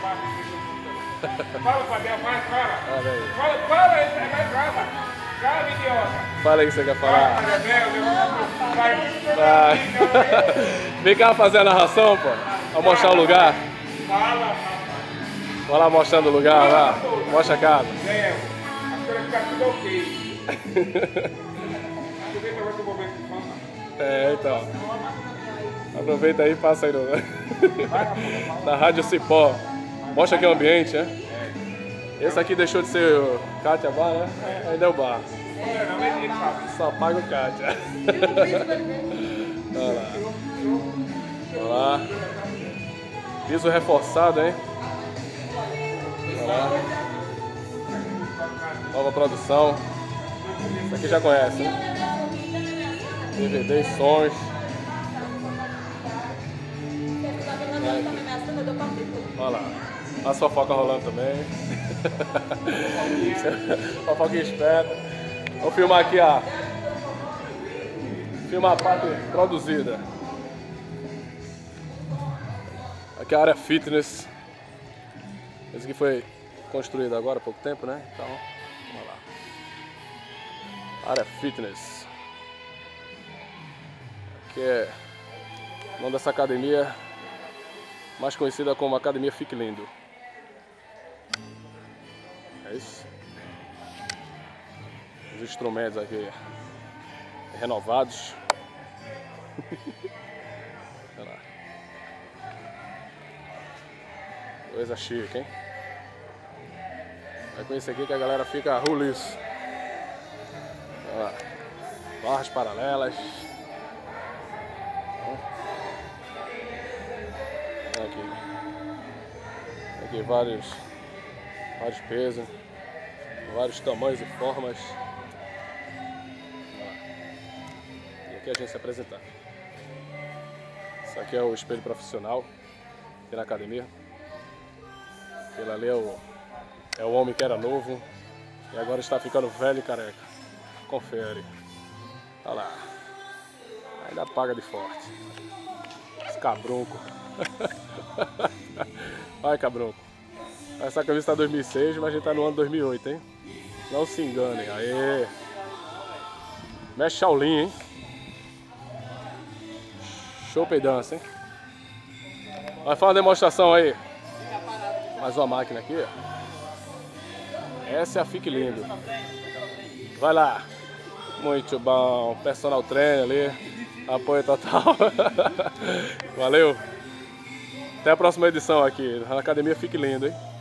Fala, Fabel, fala. Fala aí. Fala, cala. Cala, idiota. Fala aí o que você quer falar. Vai. Vem cá fazer a narração, pô. Vou mostrar o lugar. Fala, Vai lá mostrando o lugar, lá. Mostra a casa. Zé, as coisas ficam tudo ok. Aproveita agora que eu vou ver se fama. É, então. Aproveita aí e passa aí no... na Rádio Cipó. Mostra aqui o ambiente, né? Esse aqui deixou de ser o Kátia Bar, né? Ainda é o bar. Não é dele, Fábio. Só paga o Kátia. Olha lá. Olha lá. Piso reforçado, hein? Olha lá. Nova produção. Isso aqui já conhece, né? DVD, sons. Olha lá. A fofoca rolando também. Fofoquinha esperta. Vou filmar aqui a... Filmar a parte produzida. Aqui é a área fitness. Esse aqui foi construído agora há pouco tempo, né? Então, vamos lá. Área fitness. Aqui é o nome dessa academia, mais conhecida como Academia Fique Lindo. É isso. Os instrumentos aqui renovados. Olha lá. Coisa chique, hein? É com isso aqui que a galera fica ruliço. Olha lá. Barras paralelas. Aqui vários pesos, vários tamanhos e formas. E aqui a gente se apresentar. Isso aqui é o espelho profissional aqui na academia. Aquele ali é o homem que era novo e agora está ficando velho e careca. Confere. Olha lá. Ainda paga de forte. Esse cabrunco. Vai, cabrunco. Essa camisa tá 2006, mas a gente tá no ano 2008, hein? Não se enganem. Aê! Mexe Shaolin, hein? Show dança, hein? Vai fazer uma demonstração aí. Mais uma máquina aqui, ó. Essa é a Fique Lindo. Vai lá. Muito bom. Personal trainer ali. Apoio total. Valeu. Até a próxima edição aqui. Na Academia Fique Lindo, hein?